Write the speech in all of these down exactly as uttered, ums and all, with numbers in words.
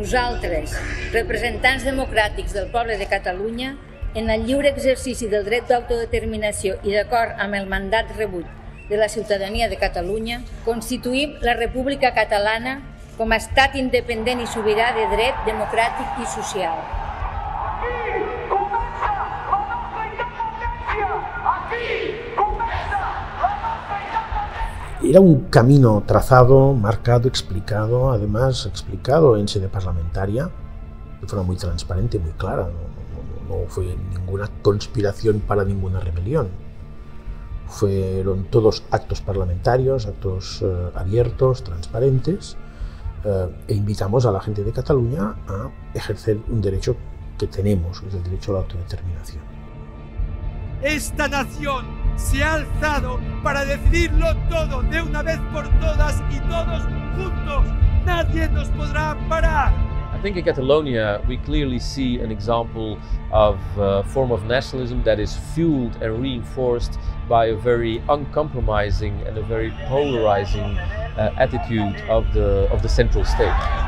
Nosaltres, representants democràtics del poble de Catalunya, en el lliure exercici del dret d'autodeterminació i d'acord amb el mandat rebut de la ciutadania de Catalunya, constituïm la República Catalana com a estat independent i sobirà de dret democràtic i social. Aquí comença la nostra independència! Aquí comença la nostra independència! Era un camino trazado, marcado, explicado, además explicado en sede parlamentaria, de forma muy transparente, muy clara. No, no, no fue ninguna conspiración para ninguna rebelión. Fueron todos actos parlamentarios, actos eh, abiertos, transparentes, eh, e invitamos a la gente de Cataluña a ejercer un derecho que tenemos, que es el derecho a la autodeterminación. Esta nación se ha alzado para decidirlo todo de una vez por todas y todos juntos. Nadie nos podrá parar. I think in Catalonia we clearly see an example of a form of nationalism that is fueled and reinforced by a very uncompromising and a very polarizing uh, attitude of the of the central state.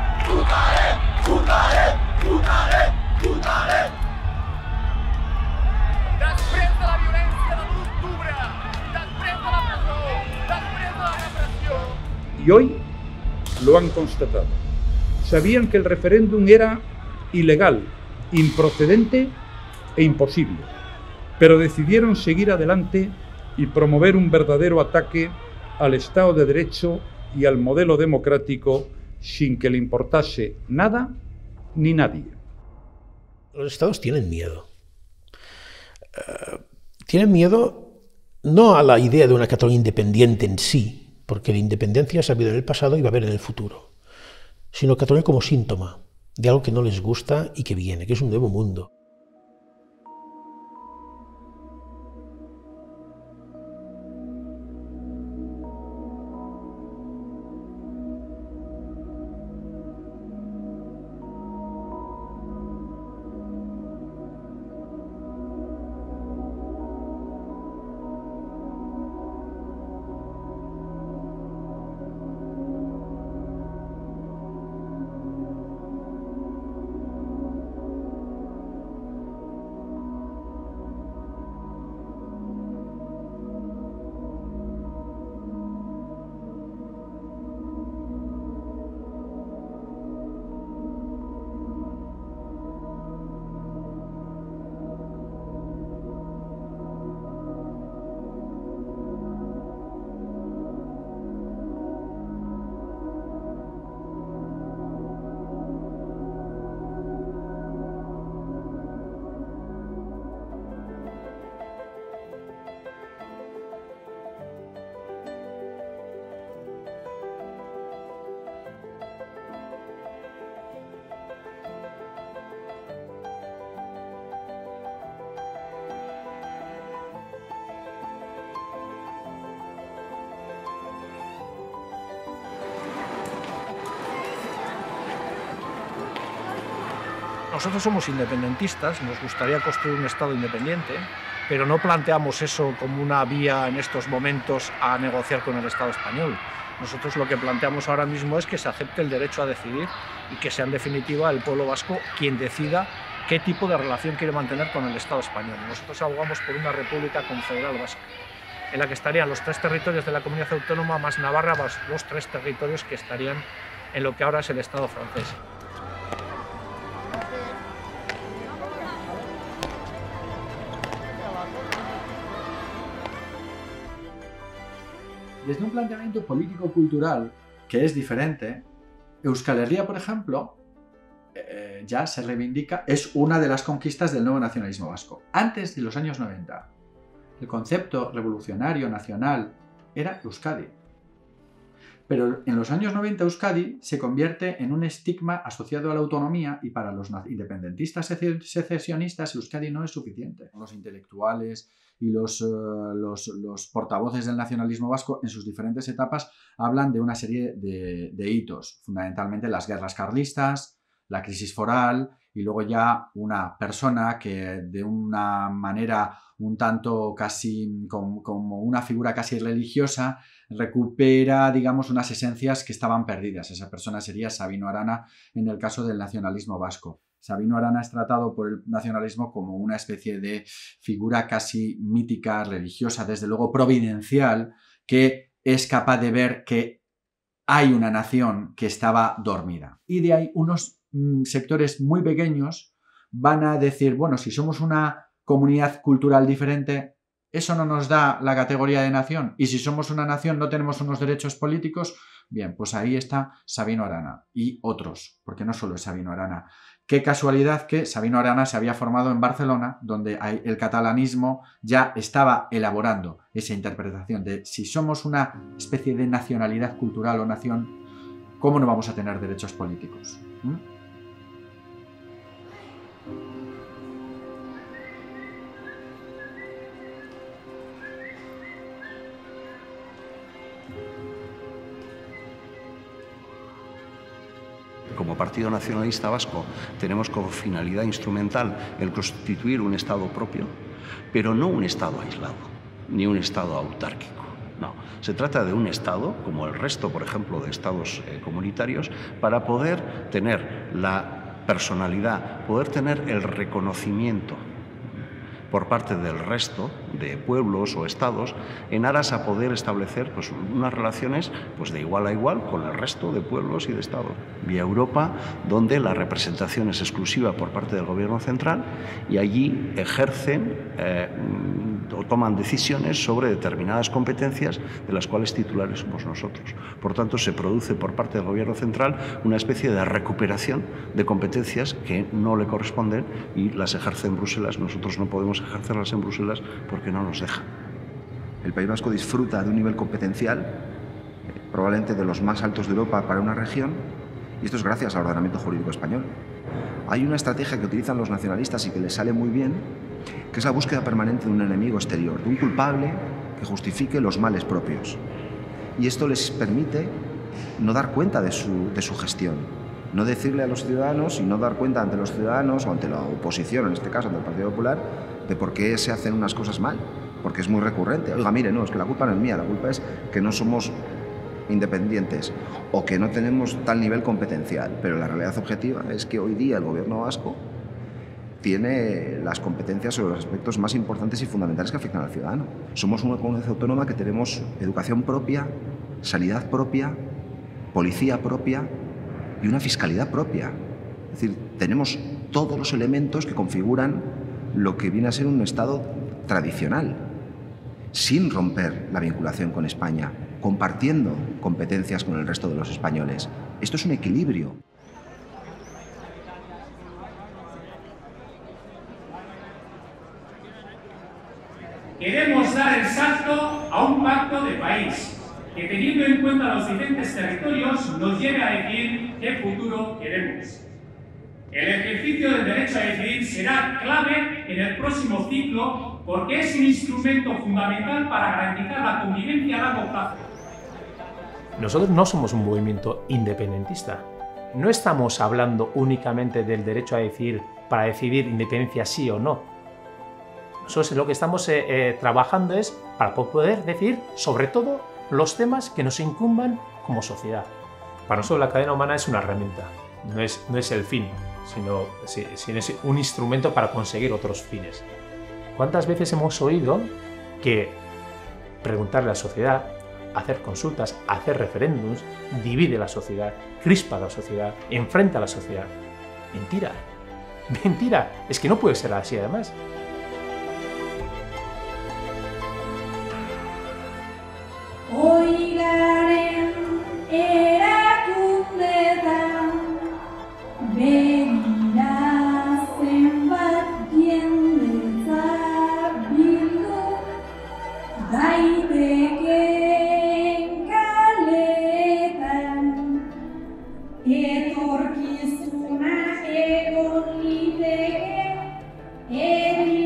Y hoy lo han constatado. Sabían que el referéndum era ilegal, improcedente e imposible, pero decidieron seguir adelante y promover un verdadero ataque al Estado de Derecho y al modelo democrático sin que le importase nada ni nadie. Los estados tienen miedo. Uh, tienen miedo no a la idea de una Cataluña independiente en sí, porque la independencia se ha habido en el pasado y va a haber en el futuro, sino Cataluña como síntoma de algo que no les gusta y que viene, que es un nuevo mundo. Nosotros somos independentistas, nos gustaría construir un Estado independiente, pero no planteamos eso como una vía en estos momentos a negociar con el Estado español. Nosotros lo que planteamos ahora mismo es que se acepte el derecho a decidir y que sea en definitiva el pueblo vasco quien decida qué tipo de relación quiere mantener con el Estado español. Nosotros abogamos por una república confederal vasca, en la que estarían los tres territorios de la comunidad autónoma más Navarra, más los tres territorios que estarían en lo que ahora es el Estado francés. Desde un planteamiento político-cultural que es diferente, Euskal Herria, por ejemplo, eh, ya se reivindica, es una de las conquistas del nuevo nacionalismo vasco. Antes de los años noventa, el concepto revolucionario nacional era Euskadi. Pero en los años noventa Euskadi se convierte en un estigma asociado a la autonomía y para los independentistas secesionistas Euskadi no es suficiente. Los intelectuales y los, uh, los, los portavoces del nacionalismo vasco en sus diferentes etapas hablan de una serie de, de hitos, fundamentalmente las guerras carlistas, la crisis foral y luego ya una persona que de una manera un tanto casi como, como una figura casi religiosa recupera, digamos, unas esencias que estaban perdidas. Esa persona sería Sabino Arana en el caso del nacionalismo vasco. Sabino Arana es tratado por el nacionalismo como una especie de figura casi mítica, religiosa, desde luego providencial, que es capaz de ver que hay una nación que estaba dormida. Y de ahí unos mmm, sectores muy pequeños van a decir, bueno, si somos una comunidad cultural diferente, eso no nos da la categoría de nación. Y si somos una nación no tenemos unos derechos políticos. Bien, pues ahí está Sabino Arana y otros, porque no solo es Sabino Arana. Qué casualidad que Sabino Arana se había formado en Barcelona, donde el catalanismo ya estaba elaborando esa interpretación de si somos una especie de nacionalidad cultural o nación, ¿cómo no vamos a tener derechos políticos? ¿Mm? Como Partido Nacionalista Vasco tenemos como finalidad instrumental el constituir un Estado propio, pero no un Estado aislado, ni un Estado autárquico. No, se trata de un Estado, como el resto, por ejemplo, de Estados eh, comunitarios, para poder tener la personalidad, poder tener el reconocimiento por parte del resto de pueblos o estados en aras a poder establecer pues, unas relaciones pues, de igual a igual con el resto de pueblos y de estados. Vía Europa, donde la representación es exclusiva por parte del gobierno central y allí ejercen eh, o toman decisiones sobre determinadas competencias de las cuales titulares somos nosotros. Por tanto, se produce por parte del gobierno central una especie de recuperación de competencias que no le corresponden y las ejerce en Bruselas. Nosotros no podemos ejercerlas en Bruselas porque no nos dejan. El País Vasco disfruta de un nivel competencial probablemente de los más altos de Europa para una región, y esto es gracias al ordenamiento jurídico español. Hay una estrategia que utilizan los nacionalistas y que les sale muy bien, que es la búsqueda permanente de un enemigo exterior, de un culpable que justifique los males propios. Y esto les permite no dar cuenta de su, de su gestión, no decirle a los ciudadanos y no dar cuenta ante los ciudadanos o ante la oposición, en este caso ante el Partido Popular, de por qué se hacen unas cosas mal, porque es muy recurrente. Oiga, mire, no, es que la culpa no es mía, la culpa es que no somos independientes o que no tenemos tal nivel competencial, pero la realidad objetiva es que hoy día el gobierno vasco tiene las competencias sobre los aspectos más importantes y fundamentales que afectan al ciudadano. Somos una comunidad autónoma que tenemos educación propia, sanidad propia, policía propia y una fiscalidad propia. Es decir, tenemos todos los elementos que configuran lo que viene a ser un Estado tradicional, sin romper la vinculación con España, compartiendo competencias con el resto de los españoles. Esto es un equilibrio. Queremos dar el salto a un pacto de país que, teniendo en cuenta los diferentes territorios, nos lleve a decidir qué futuro queremos. El ejercicio del derecho a decidir será clave en el próximo ciclo porque es un instrumento fundamental para garantizar la convivencia a largo plazo. Nosotros no somos un movimiento independentista. No estamos hablando únicamente del derecho a decidir para decidir independencia sí o no. Nosotros lo que estamos eh, eh, trabajando es para poder decidir sobre todo los temas que nos incumban como sociedad. Para nosotros la cadena humana es una herramienta, no es, no es el fin, sino, sino es un instrumento para conseguir otros fines. ¿Cuántas veces hemos oído que preguntarle a la sociedad, hacer consultas, hacer referéndums, divide la sociedad, crispa a la sociedad, enfrenta a la sociedad? Mentira, mentira, es que no puede ser así además. Oigaren erakundetan begira zenbat jendetza bildu daitekeen kaletan etorkizuna egon liteke herri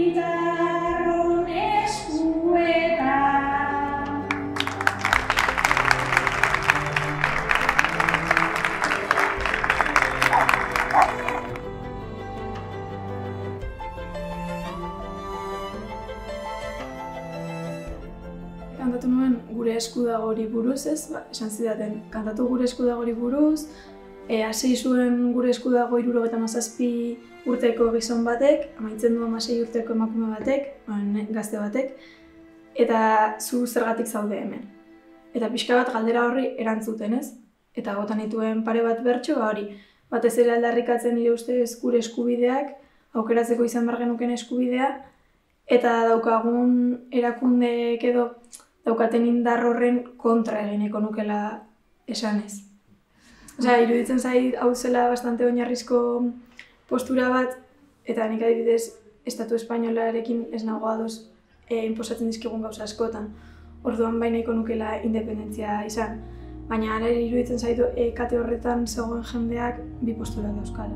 kantatu nuen gure esku dagori buruz, ez? Ba, esan zidaten, kantatu gure esku dagori buruz, e, hasi zuen gure esku dago hirurogeita hamazazpi urteko gizon batek, amaitzen du hamasei urteko emakume batek, gazte batek, eta zu zergatik zaude hemen. Eta pixka bat galdera horri erantzuten, ez? Eta gotan dituen pare bat bertso, ba hori, batez ere aldarrikatzen nire ustez gure eskubideak, aukeratzeko izan behar genuken eskubidea, eta daukagun erakundeek edo daukaten indar horren kontra egineko nukela esanez. Osea, iruditzen zait hau zela bastante oinarrizko postura bat, eta nik adibidez Estatu Espainolarekin ez nago ados e, inposatzen dizkigun gauza askotan. Orduan bai nahiko nukela independentzia izan. Baina ara iruditzen zaitu e, kate horretan zegoen jendeak bi postura dauzkala.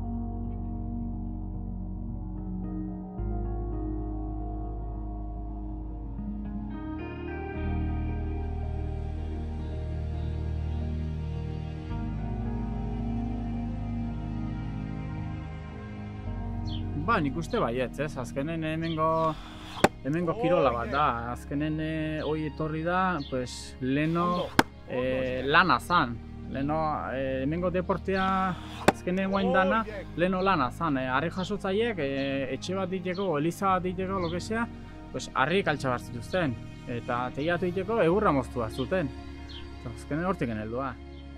Ba, nik uste baietz, ez? Azkenen hemengo, hemengo kirola bat da. Azkenen e, hoi etorri da, pues, leno e, lana zan. Leno, e, hemengo deportea azkenen guain dana, leno lana zan. E, harri jasotzaiek, e, etxe bat diteko, eliza bat diteko, lo que sea, pues, harri kaltsa bat zituzten. Eta tegiatu diteko, egurra moztua zuten. Azkenen hortik heldua.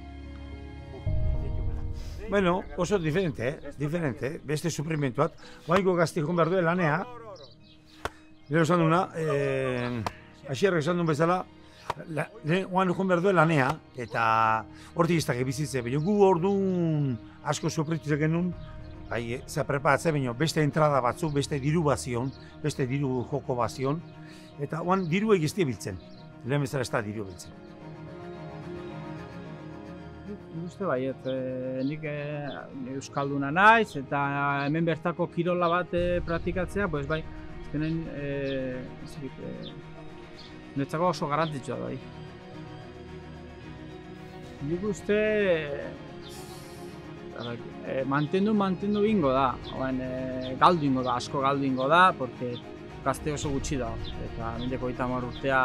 Bueno, oso diferente, eh? Diferente, eh? Beste suprimentuat. Oaingo gazti joan behar duen lanea. Gero esan duna, eh, asierrek esan duen bezala, oain joan behar duen lanea, eta hortik iztak ebizitze. Baina gu orduan asko supritzek genuen, bai, ze preparatzen, baina beste entrada batzuk, beste diru bazion, beste diru joko bazion, eta oain diru egizti biltzen. Lehen bezala ez da diru biltzen. Nik uste baiet, e, nik e, euskalduna naiz eta hemen bertako kirola bat e, praktikatzea, pues bai, azkenen e, e, netzako oso garrantzitsua da bai. Nik uste e, mantendu, mantendu bingo da, oen, e, galdu ingo da, asko galdu ingo da, porque gazte oso gutxi da, eta mendeko eta hamar urtea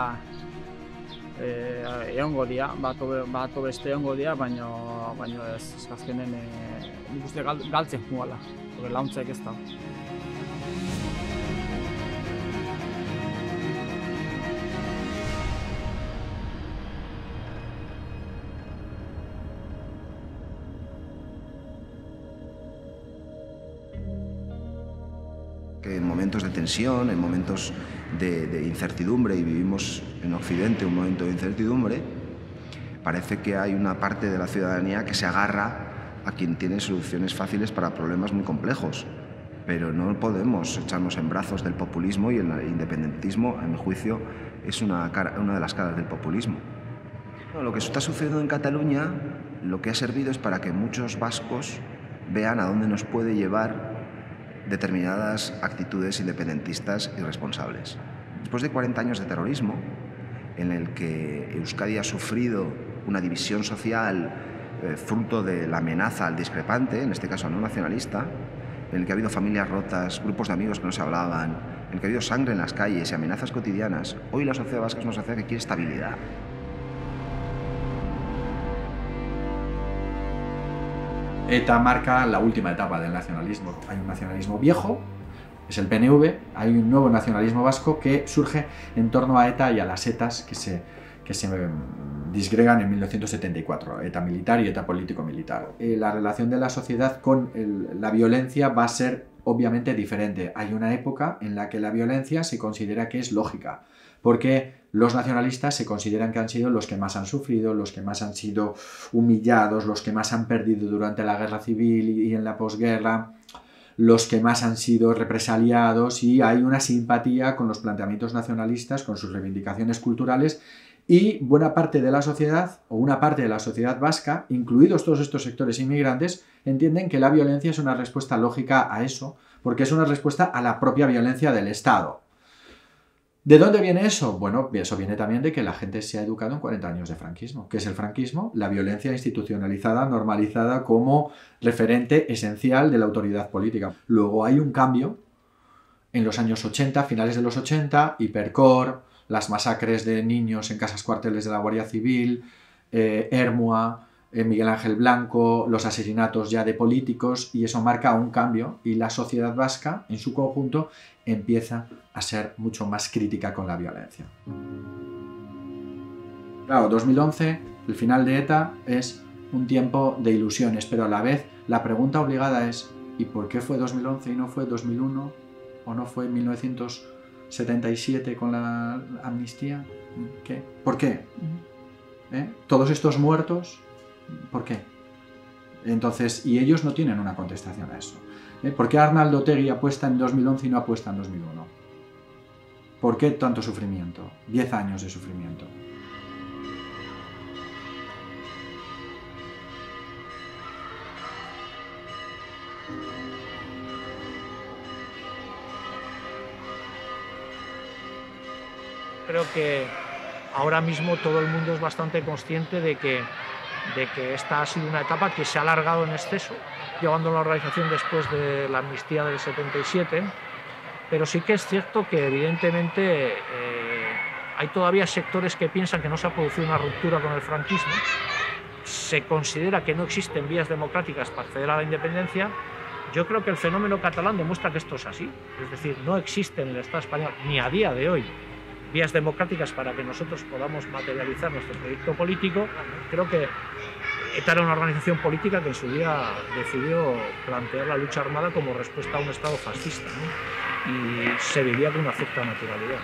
egongo dira, bato beste egongo dira, baina ez azkenen nik uste galtzen juala, launtzaik ez da. En momentos de tensión, en momentos de, de incertidumbre, y vivimos en Occidente un momento de incertidumbre, parece que hay una parte de la ciudadanía que se agarra a quien tiene soluciones fáciles para problemas muy complejos. Pero no podemos echarnos en brazos del populismo, y el independentismo, en mi juicio, es una, cara, una de las caras del populismo. Lo que está sucediendo en Cataluña, lo que ha servido es para que muchos vascos vean a dónde nos puede llevar determinadas actitudes independentistas irresponsables. Después de cuarenta años de terrorismo, en el que Euskadi ha sufrido una división social eh, fruto de la amenaza al discrepante, en este caso al no nacionalista, en el que ha habido familias rotas, grupos de amigos que no se hablaban, en el que ha habido sangre en las calles y amenazas cotidianas, hoy la sociedad vasca es una sociedad que quiere estabilidad. ETA marca la última etapa del nacionalismo. Hay un nacionalismo viejo, es el P N V, hay un nuevo nacionalismo vasco que surge en torno a ETA y a las ETAs que se, que se disgregan en mil novecientos setenta y cuatro, ETA militar y ETA político-militar. Eh, la relación de la sociedad con el, la violencia va a ser obviamente diferente. Hay una época en la que la violencia se considera que es lógica, porque los nacionalistas se consideran que han sido los que más han sufrido, los que más han sido humillados, los que más han perdido durante la guerra civil y en la posguerra, los que más han sido represaliados, y hay una simpatía con los planteamientos nacionalistas, con sus reivindicaciones culturales, y buena parte de la sociedad, o una parte de la sociedad vasca, incluidos todos estos sectores inmigrantes, entienden que la violencia es una respuesta lógica a eso, porque es una respuesta a la propia violencia del Estado. ¿De dónde viene eso? Bueno, eso viene también de que la gente se ha educado en cuarenta años de franquismo. ¿Qué es el franquismo? La violencia institucionalizada, normalizada como referente esencial de la autoridad política. Luego hay un cambio en los años ochenta, finales de los ochenta, Hipercor, las masacres de niños en casas cuarteles de la Guardia Civil, eh, Hermua, eh, Miguel Ángel Blanco, los asesinatos ya de políticos, y eso marca un cambio y la sociedad vasca en su conjunto empieza a ser mucho más crítica con la violencia. Claro, dos mil once, el final de ETA es un tiempo de ilusiones, pero a la vez la pregunta obligada es ¿y por qué fue dos mil once y no fue dos mil uno o no fue mil novecientos setenta y siete con la amnistía? ¿Qué? ¿Por qué? ¿Eh? Todos estos muertos, ¿por qué? Entonces, y ellos no tienen una contestación a eso. ¿Eh? ¿Por qué Arnaldo Otegi apuesta en dos mil once y no apuesta en dos mil uno? ¿Por qué tanto sufrimiento? Diez años de sufrimiento. Creo que ahora mismo todo el mundo es bastante consciente de que, de que esta ha sido una etapa que se ha alargado en exceso, llevando la organización después de la amnistía del setenta y siete, pero sí que es cierto que evidentemente eh, hay todavía sectores que piensan que no se ha producido una ruptura con el franquismo, se considera que no existen vías democráticas para acceder a la independencia. Yo creo que el fenómeno catalán demuestra que esto es así, es decir, no existe en el Estado español, ni a día de hoy, vías democráticas para que nosotros podamos materializar nuestro proyecto político. Creo que ETA era una organización política que en su día decidió plantear la lucha armada como respuesta a un Estado fascista, ¿no? Y se vivía con una cierta naturalidad.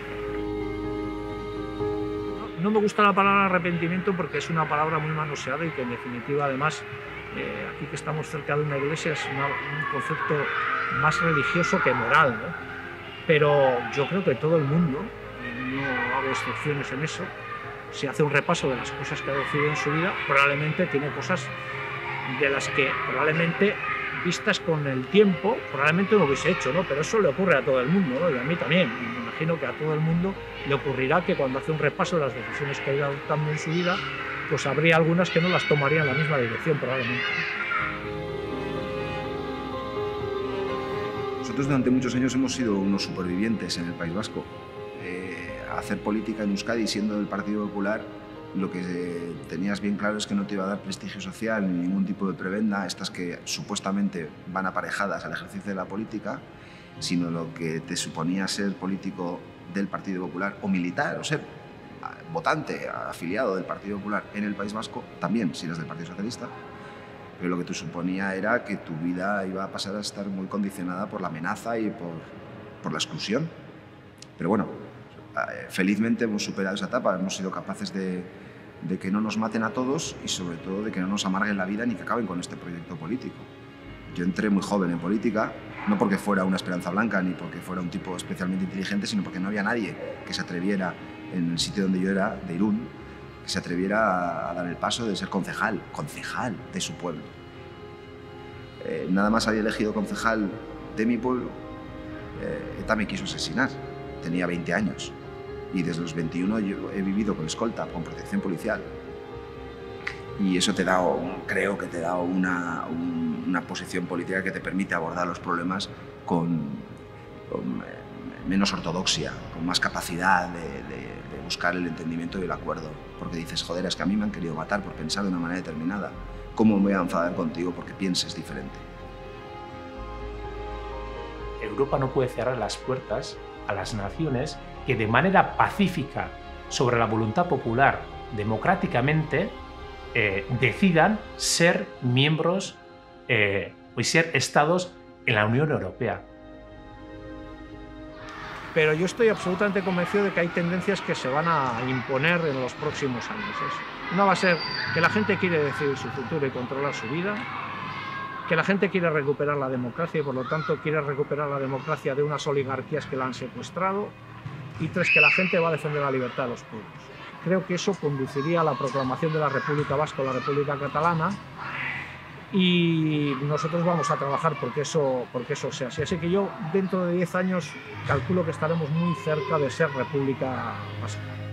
No, no me gusta la palabra arrepentimiento porque es una palabra muy manoseada y que en definitiva además eh, aquí que estamos cerca de una iglesia es una, un concepto más religioso que moral, ¿no? Pero yo creo que todo el mundo, no hago excepciones en eso, si hace un repaso de las cosas que ha decidido en su vida, probablemente tiene cosas de las que probablemente vistas con el tiempo, probablemente no hubiese hecho, ¿no? Pero eso le ocurre a todo el mundo, ¿no? Y a mí también. Y me imagino que a todo el mundo le ocurrirá que cuando hace un repaso de las decisiones que ha ido adoptando en su vida, pues habría algunas que no las tomarían en la misma dirección, probablemente. Nosotros durante muchos años hemos sido unos supervivientes en el País Vasco. Eh, hacer política en Euskadi siendo del Partido Popular, lo que eh, tenías bien claro es que no te iba a dar prestigio social ni ningún tipo de prebenda, estas que supuestamente van aparejadas al ejercicio de la política, sino lo que te suponía ser político del Partido Popular o militar, o ser votante, afiliado del Partido Popular en el País Vasco, también si eres del Partido Socialista, pero lo que te suponía era que tu vida iba a pasar a estar muy condicionada por la amenaza y por, por la exclusión. Pero bueno, felizmente hemos superado esa etapa, hemos sido capaces de, de que no nos maten a todos y sobre todo de que no nos amarguen la vida ni que acaben con este proyecto político. Yo entré muy joven en política, no porque fuera una esperanza blanca ni porque fuera un tipo especialmente inteligente, sino porque no había nadie que se atreviera en el sitio donde yo era, de Irún, que se atreviera a dar el paso de ser concejal, concejal de su pueblo. Eh, nada más había elegido concejal de mi pueblo, eh, ETA me quiso asesinar. Tenía veinte años y desde los veintiuno yo he vivido con escolta, con protección policial. Y eso te da, creo que te da una, un, una posición política que te permite abordar los problemas con, con menos ortodoxia, con más capacidad de, de, de buscar el entendimiento y el acuerdo. Porque dices, joder, es que a mí me han querido matar por pensar de una manera determinada. ¿Cómo me voy a enfadar contigo porque pienses diferente? Europa no puede cerrar las puertas a las naciones que de manera pacífica, sobre la voluntad popular, democráticamente, eh, decidan ser miembros eh, y ser estados en la Unión Europea. Pero yo estoy absolutamente convencido de que hay tendencias que se van a imponer en los próximos años. Una va a ser que la gente quiere decidir su futuro y controlar su vida, que la gente quiere recuperar la democracia y por lo tanto quiere recuperar la democracia de unas oligarquías que la han secuestrado, y tres, que la gente va a defender la libertad de los pueblos. Creo que eso conduciría a la proclamación de la República Vasca o la República Catalana y nosotros vamos a trabajar porque eso, porque eso sea así. Así que yo dentro de diez años calculo que estaremos muy cerca de ser República Vasca.